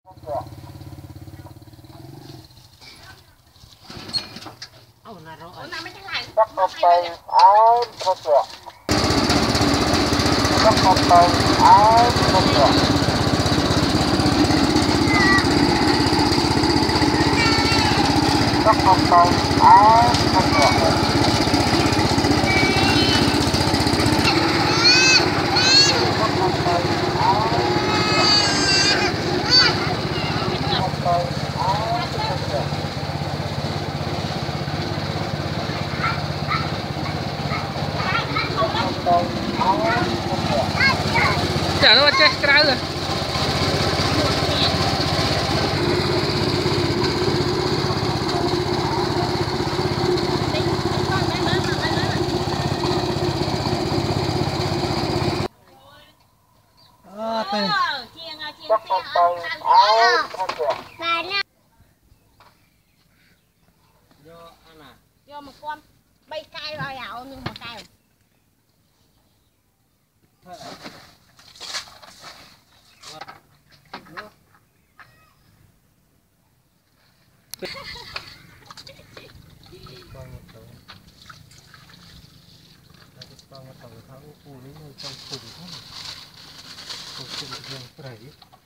chả nó chết cái rồi. Vô một con bay cay vào ảo nhưng mà cay. Con thằng tháo cù đấy trong cù thôi. Cù thường rầy.